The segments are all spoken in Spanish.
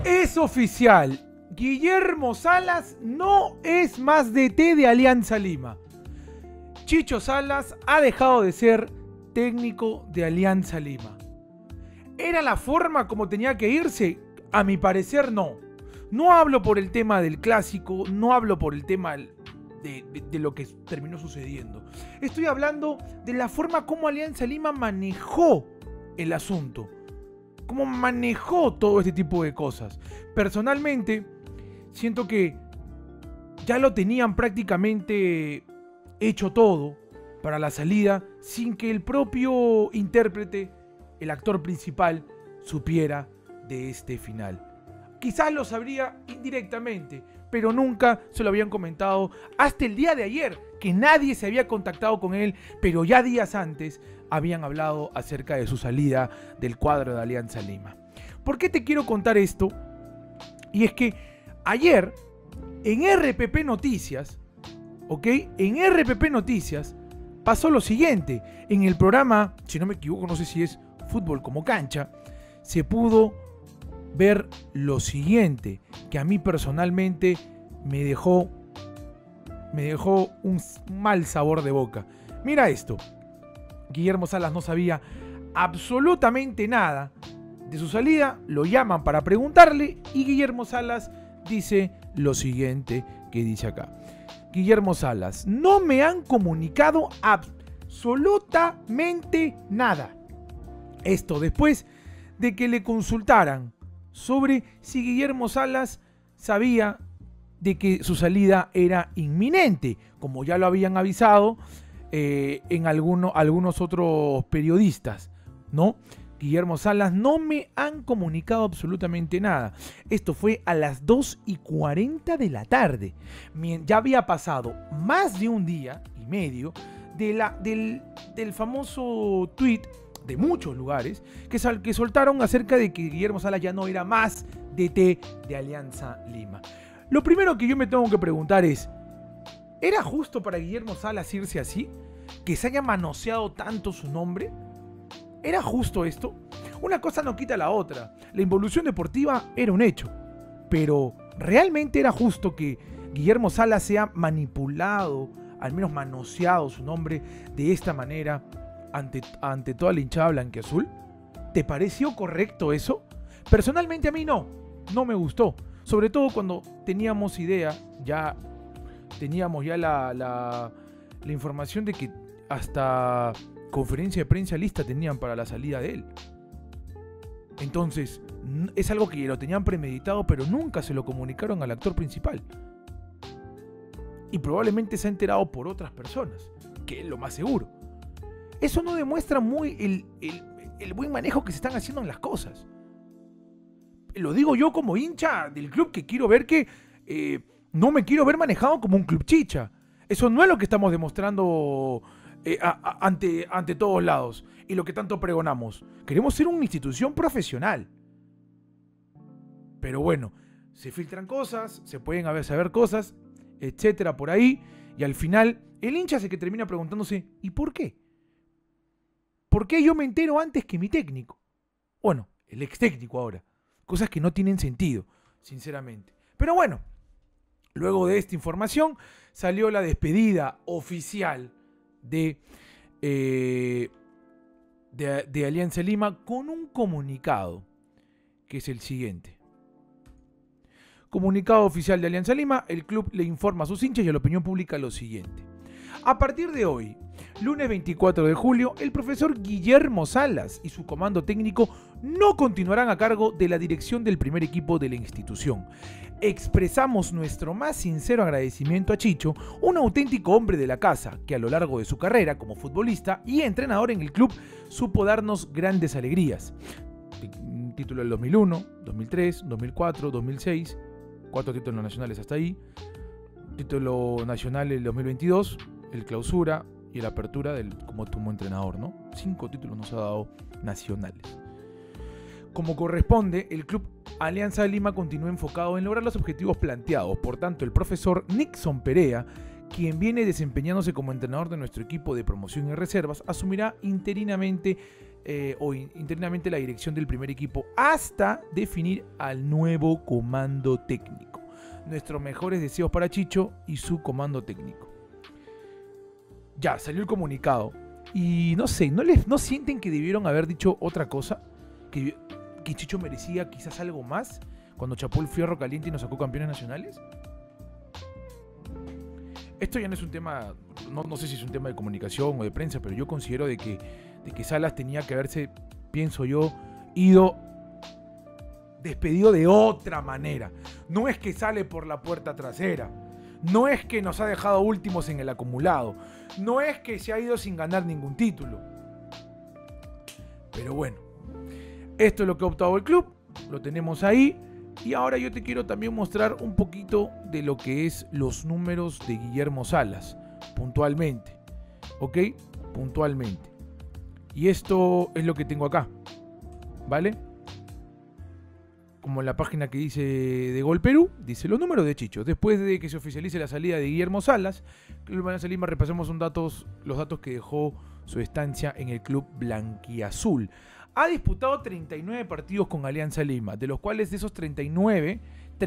Es oficial, Guillermo Salas no es más DT de Alianza Lima. Chicho Salas ha dejado de ser técnico de Alianza Lima. ¿Era la forma como tenía que irse? A mi parecer no. No hablo por el tema del clásico, no hablo por el tema de lo que terminó sucediendo. Estoy hablando de la forma como Alianza Lima manejó el asunto. Cómo manejó todo este tipo de cosas. Personalmente, siento que ya lo tenían prácticamente hecho todo para la salida sin que el propio intérprete, el actor principal, supiera de este final. Quizás lo sabría indirectamente, pero nunca se lo habían comentado hasta el día de ayer, que nadie se había contactado con él, pero ya días antes habían hablado acerca de su salida del cuadro de Alianza Lima. ¿Por qué te quiero contar esto? Y es que ayer en RPP Noticias, ¿ok? En RPP Noticias pasó lo siguiente. En el programa, si no me equivoco, no sé si es Fútbol como Cancha, se pudo ver lo siguiente, que a mí personalmente me dejó un mal sabor de boca. Mira esto. Guillermo Salas no sabía absolutamente nada de su salida, lo llaman para preguntarle y Guillermo Salas dice lo siguiente que dice acá. Guillermo Salas: no me han comunicado absolutamente nada. Esto después de que le consultaran sobre si Guillermo Salas sabía de que su salida era inminente, como ya lo habían avisado en algunos otros periodistas, ¿no? Guillermo Salas: no me han comunicado absolutamente nada. Esto fue a las 2:40 de la tarde. Ya había pasado más de un día y medio del famoso tweet de muchos lugares que soltaron acerca de que Guillermo Salas ya no era más DT de Alianza Lima. Lo primero que yo me tengo que preguntar es: ¿era justo para Guillermo Salas irse así? ¿Que se haya manoseado tanto su nombre? ¿Era justo esto? Una cosa no quita la otra. La involución deportiva era un hecho. Pero ¿realmente era justo que Guillermo Salas sea manipulado, al menos manoseado su nombre de esta manera ante toda la hinchada blanquiazul? ¿Te pareció correcto eso? Personalmente a mí no me gustó. Sobre todo cuando teníamos la información de que hasta conferencia de prensa lista tenían para la salida de él. Entonces, es algo que lo tenían premeditado, pero nunca se lo comunicaron al actor principal. Y probablemente se ha enterado por otras personas, que es lo más seguro. Eso no demuestra muy el buen manejo que se están haciendo en las cosas. Lo digo yo como hincha del club, que quiero ver que no me quiero ver manejado como un club chicha. Eso no es lo que estamos demostrando ante todos lados y lo que tanto pregonamos. Queremos ser una institución profesional. Pero bueno, se filtran cosas, se pueden saber cosas, etcétera, por ahí, y al final el hincha es el que termina preguntándose: ¿y por qué? ¿Por qué yo me entero antes que mi técnico? Bueno, el ex técnico ahora. Cosas que no tienen sentido, sinceramente. Pero bueno, luego de esta información salió la despedida oficial de Alianza Lima con un comunicado que es el siguiente. Comunicado oficial de Alianza Lima: el club le informa a sus hinchas y a la opinión pública lo siguiente. A partir de hoy, lunes 24 de julio, el profesor Guillermo Salas y su comando técnico no continuarán a cargo de la dirección del primer equipo de la institución. Expresamos nuestro más sincero agradecimiento a Chicho, un auténtico hombre de la casa, que a lo largo de su carrera como futbolista y entrenador en el club supo darnos grandes alegrías. Título del 2001, 2003, 2004, 2006, 4 títulos nacionales hasta ahí, título nacional el 2022, el clausura y el apertura como entrenador, ¿no? 5 títulos nos ha dado nacionales. Como corresponde, el club Alianza Lima continúa enfocado en lograr los objetivos planteados. Por tanto, el profesor Nixon Perea, quien viene desempeñándose como entrenador de nuestro equipo de promoción y reservas, asumirá interinamente o internamente la dirección del primer equipo hasta definir al nuevo comando técnico. Nuestros mejores deseos para Chicho y su comando técnico. Ya, salió el comunicado. Y no sé, ¿no sienten que debieron haber dicho otra cosa? Que Chicho merecía quizás algo más cuando chapó el fierro caliente y nos sacó campeones nacionales. Esto ya no es un tema, no sé si es un tema de comunicación o de prensa, pero yo considero de que Salas tenía que haberse, pienso yo, ido despedido de otra manera. No es que sale por la puerta trasera, no es que nos ha dejado últimos en el acumulado, no es que se ha ido sin ganar ningún título. Pero bueno, esto es lo que ha optado el club, lo tenemos ahí. Y ahora yo te quiero también mostrar un poquito de lo que es los números de Guillermo Salas, puntualmente, ¿ok? Puntualmente. Y esto es lo que tengo acá, ¿vale? Como en la página que dice de Gol Perú, dice los números de Chicho. Después de que se oficialice la salida de Guillermo Salas, Club Alianza Lima, repasemos los datos que dejó su estancia en el club blanquiazul. Ha disputado 39 partidos con Alianza Lima, de los cuales de esos 39,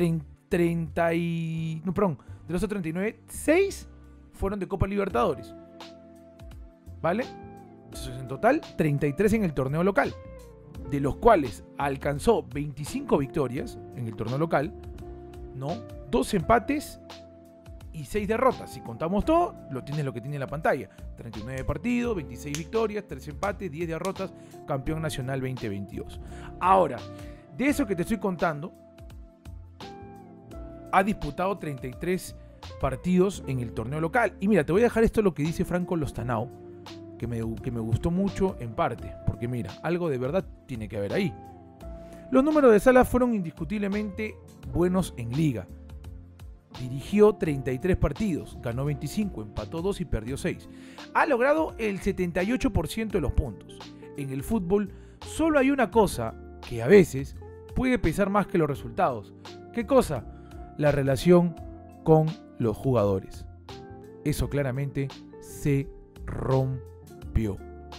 6 fueron de Copa Libertadores. ¿Vale? Entonces, en total, 33 en el torneo local, de los cuales alcanzó 25 victorias en el torneo local, ¿no? 2 empates y 6 derrotas. Si contamos todo, lo que tiene en la pantalla. 39 partidos, 26 victorias, 3 empates, 10 derrotas, campeón nacional 2022. Ahora, de eso que te estoy contando, ha disputado 33 partidos en el torneo local. Y mira, te voy a dejar esto lo que dice Franco Lostanao, que me gustó mucho en parte, porque mira, algo de verdad tiene que haber ahí. Los números de Salas fueron indiscutiblemente buenos en liga. Dirigió 33 partidos, ganó 25, empató 2 y perdió 6. Ha logrado el 78% de los puntos. En el fútbol solo hay una cosa que a veces puede pesar más que los resultados. ¿Qué cosa? La relación con los jugadores. Eso claramente se rompió.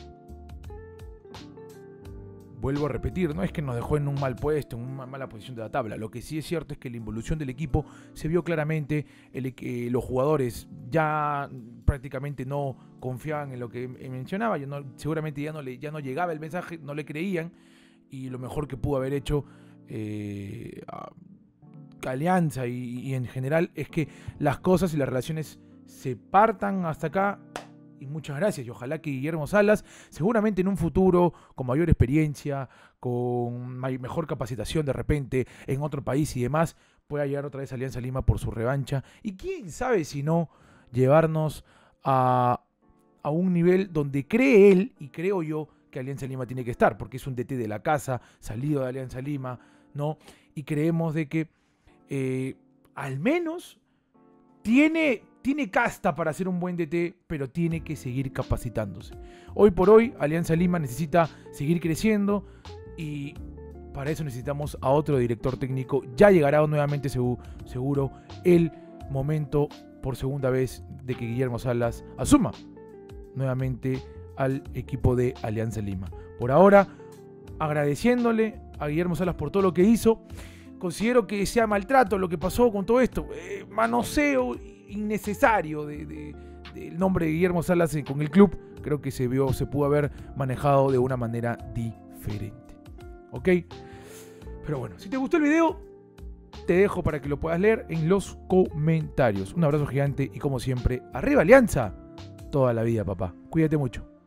Vuelvo a repetir, no es que nos dejó en un mal puesto, en una mala posición de la tabla. Lo que sí es cierto es que la involución del equipo se vio claramente. Los jugadores ya prácticamente no confiaban en lo que mencionaba. Seguramente ya no llegaba el mensaje, no le creían. Y lo mejor que pudo haber hecho Alianza y en general es que las cosas y las relaciones se partan hasta acá. Y muchas gracias, y ojalá que Guillermo Salas, seguramente en un futuro, con mayor experiencia, con mejor capacitación de repente, en otro país y demás, pueda llegar otra vez a Alianza Lima por su revancha. Y quién sabe si no llevarnos a un nivel donde cree él, y creo yo, que Alianza Lima tiene que estar, porque es un DT de la casa, salido de Alianza Lima, ¿no? Y creemos de que al menos tiene casta para ser un buen DT, pero tiene que seguir capacitándose. Hoy por hoy, Alianza Lima necesita seguir creciendo y para eso necesitamos a otro director técnico. Ya llegará nuevamente seguro el momento por segunda vez de que Guillermo Salas asuma nuevamente al equipo de Alianza Lima. Por ahora, agradeciéndole a Guillermo Salas por todo lo que hizo. Considero que sea maltrato lo que pasó con todo esto, manoseo innecesario del nombre de Guillermo Salas con el club. Creo que se pudo haber manejado de una manera diferente, ¿ok? Pero bueno, si te gustó el video, te dejo para que lo puedas leer en los comentarios. Un abrazo gigante y como siempre, arriba Alianza, toda la vida, papá. Cuídate mucho.